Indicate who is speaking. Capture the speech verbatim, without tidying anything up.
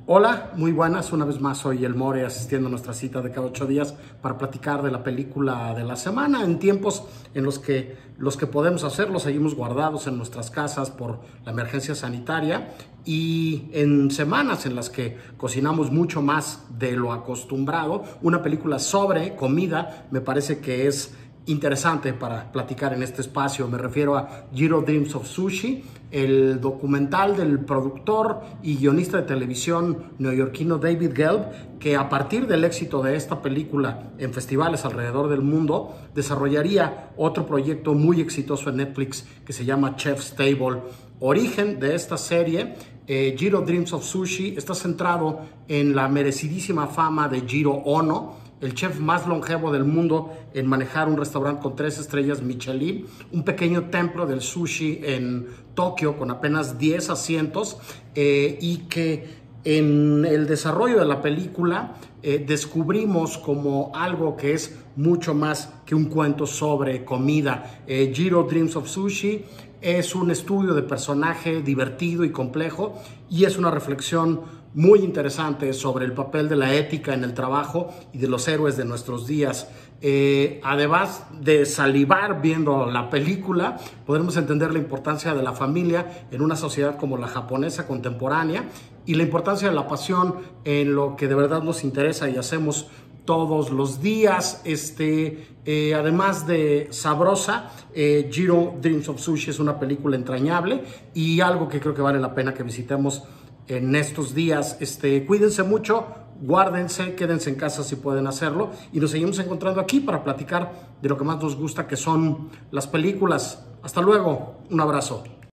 Speaker 1: Hola, muy buenas. Una vez más soy el More asistiendo a nuestra cita de cada ocho días para platicar de la película de la semana en tiempos en los que los que podemos hacerlo seguimos guardados en nuestras casas por la emergencia sanitaria y en semanas en las que cocinamos mucho más de lo acostumbrado. Una película sobre comida me parece que es interesante para platicar en este espacio. Me refiero a Jiro Dreams of Sushi, el documental del productor y guionista de televisión neoyorquino David Gelb, que a partir del éxito de esta película en festivales alrededor del mundo, desarrollaría otro proyecto muy exitoso en Netflix que se llama Chef's Table. Origen de esta serie, eh, Jiro Dreams of Sushi, está centrado en la merecidísima fama de Jiro Ono, el chef más longevo del mundo en manejar un restaurante con tres estrellas Michelin, un pequeño templo del sushi en Tokio con apenas diez asientos, eh, y que en el desarrollo de la película eh, descubrimos como algo que es mucho más que un cuento sobre comida. Eh, Jiro Dreams of Sushi es un estudio de personaje divertido y complejo, y es una reflexión muy interesante sobre el papel de la ética en el trabajo y de los héroes de nuestros días. Eh, además de salivar viendo la película, podremos entender la importancia de la familia en una sociedad como la japonesa contemporánea y la importancia de la pasión en lo que de verdad nos interesa y hacemos todos los días. Este, eh, además de sabrosa, eh, Jiro Dreams of Sushi es una película entrañable y algo que creo que vale la pena que visitemos en estos días. Este, cuídense mucho, guárdense, quédense en casa si pueden hacerlo, y nos seguimos encontrando aquí para platicar de lo que más nos gusta, que son las películas. Hasta luego, un abrazo.